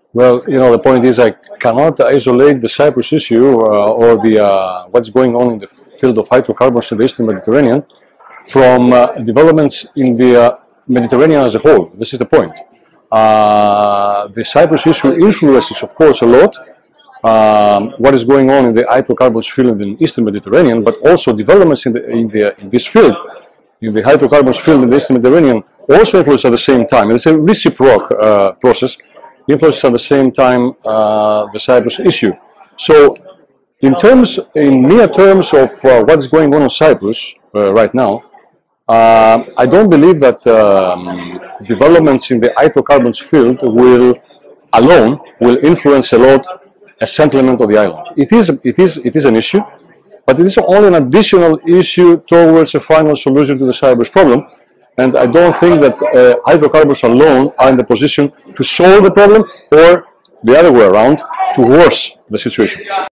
Well, the point is I cannot isolate the Cyprus issue or the what's going on in the field of hydrocarbons in the Eastern Mediterranean from developments in the Mediterranean as a whole. This is the point. The Cyprus issue influences, of course, a lot what is going on in the hydrocarbons field in the Eastern Mediterranean, but also developments in this field, in the hydrocarbons field in the Eastern Mediterranean, also influence at the same time. It's a reciprocal process. Influences at the same time the Cyprus issue. So, in near terms of what's going on in Cyprus right now, I don't believe that developments in the hydrocarbons field alone will influence a lot a settlement of the island. It is an issue, but it is only an additional issue towards a final solution to the Cyprus problem. And I don't think that hydrocarbons alone are in the position to solve the problem or the other way around, to worsen the situation.